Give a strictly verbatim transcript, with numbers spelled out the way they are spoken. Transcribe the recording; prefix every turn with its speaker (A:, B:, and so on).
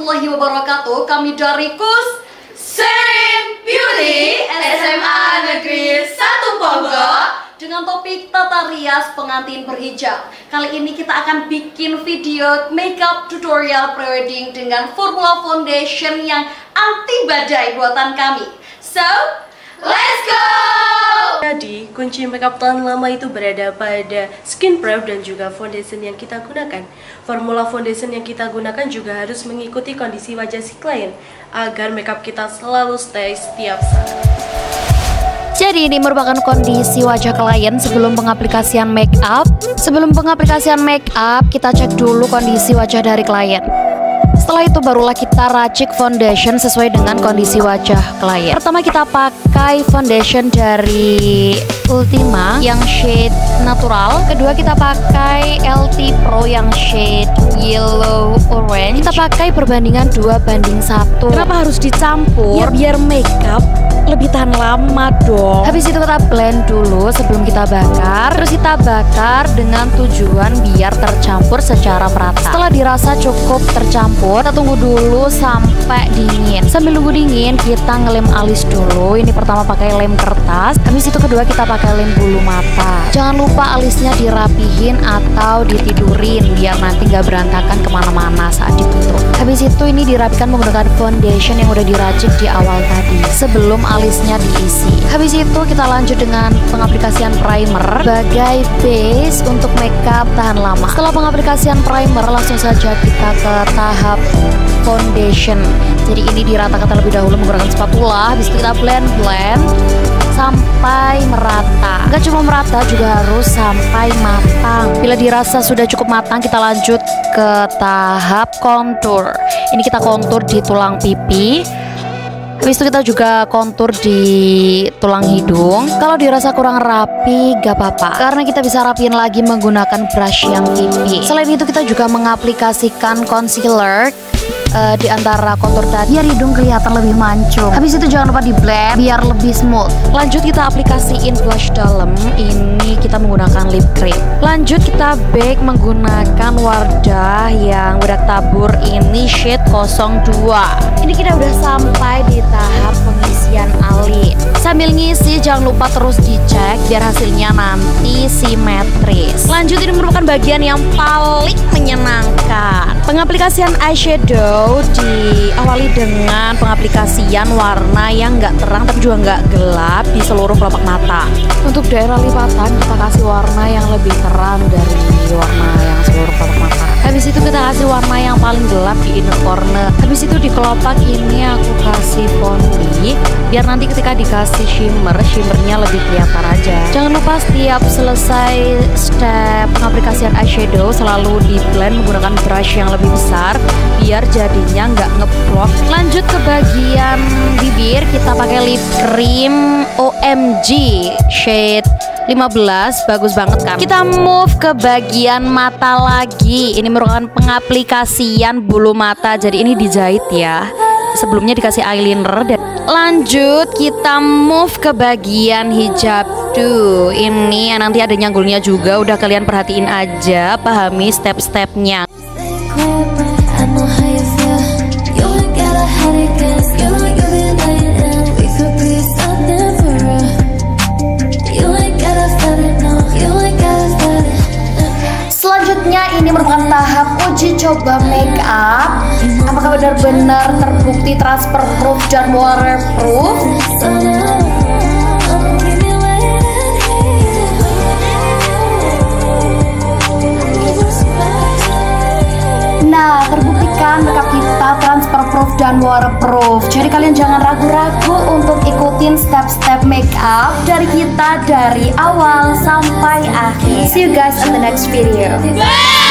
A: warahmatullahi wabarakatuh. Kami dari Kus Serin Beauty S M A Negeri satu Ponggok dengan topik tata rias pengantin berhijab. Kali ini kita akan bikin video makeup tutorial prewedding dengan formula foundation yang anti badai buatan kami. So, let's go!
B: Jadi, kunci makeup tahan lama itu berada pada skin prep dan juga foundation yang kita gunakan. Formula foundation yang kita gunakan juga harus mengikuti kondisi wajah si klien agar makeup kita selalu stay setiap saat.
A: Jadi ini merupakan kondisi wajah klien sebelum pengaplikasian makeup. Sebelum pengaplikasian makeup, kita cek dulu kondisi wajah dari klien. Setelah itu barulah kita racik foundation sesuai dengan kondisi wajah klien. Pertama kita pakai foundation dari Ultima yang shade natural. Kedua kita pakai L T Pro yang shade yellow orange. Kita pakai perbandingan dua banding satu. Kenapa harus dicampur? Ya biar makeup lebih tahan lama dong. Habis itu kita blend dulu sebelum kita bakar. Terus kita bakar dengan tujuan biar tercampur secara merata. Setelah dirasa cukup tercampur, kita tunggu dulu sampai dingin. Sambil nunggu dingin, kita ngelem alis dulu. Ini pertama pakai lem kertas. Habis itu kedua kita pakai lem bulu mata. Jangan lupa alisnya dirapihin atau ditidurin biar nanti nggak berantakan kemana-mana saat ditutup. Habis itu ini dirapikan menggunakan foundation yang udah diracik di awal tadi sebelum alisnya diisi. Habis itu kita lanjut dengan pengaplikasian primer sebagai base untuk makeup tahan lama. Setelah pengaplikasian primer, langsung saja kita ke tahap foundation. Jadi ini diratakan terlebih dahulu menggunakan spatula. Habis itu kita blend-blend sampai merata. Gak cuma merata, juga harus sampai matang. Bila dirasa sudah cukup matang, kita lanjut ke tahap contour. Ini kita contour di tulang pipi. Habis itu kita juga kontur di tulang hidung. Kalau dirasa kurang rapi, gak apa-apa, karena kita bisa rapiin lagi menggunakan brush yang tipis. Selain itu kita juga mengaplikasikan concealer uh, di antara kontur tadi biar hidung kelihatan lebih mancung. Habis itu jangan lupa di blend biar lebih smooth. Lanjut kita aplikasiin blush dalam. Ini kita menggunakan lip cream. Lanjut kita bake menggunakan Wardah yang udah tabur ini shade nol dua. Ini kita udah sampai di tahap pengisian alis. Sambil ngisi jangan lupa terus dicek biar hasilnya nanti simetris. Lanjut, ini merupakan bagian yang paling menyenangkan. Pengaplikasian eyeshadow diawali dengan pengaplikasian warna yang nggak terang tapi juga nggak gelap di seluruh kelopak mata. Untuk daerah lipatan kita kasih warna yang lebih terang dari warna yang seluruh kelopak mata. Habis itu kita kasih warna yang paling gelap di inner corner. Habis itu di kelopak ini aku kasih poni biar nanti ketika dikasih shimmer, shimmernya lebih kelihatan aja. Jangan lupa setiap selesai step pengaplikasian eyeshadow selalu di blend menggunakan brush yang lebih besar biar jadinya nggak ngeblok. Lanjut ke bagian bibir, kita pakai lip cream O M G shade lima belas, bagus banget kan. Kita move ke bagian mata lagi. Ini merupakan pengaplikasian bulu mata. Jadi ini dijahit ya. Sebelumnya dikasih eyeliner. Dan lanjut kita move ke bagian hijab tuh. Ini nanti ada nyanggulnya juga. Udah kalian perhatiin aja, pahami step-stepnya. Selanjutnya ini merupakan tahap uji coba makeup. Apakah benar-benar terbukti transfer proof dan waterproof? Nah, terbuktikan makeup kita transfer proof dan waterproof. Jadi kalian jangan ragu-ragu untuk ikutin step-step makeup dari kita dari awal sampai akhir. See you guys in the next video.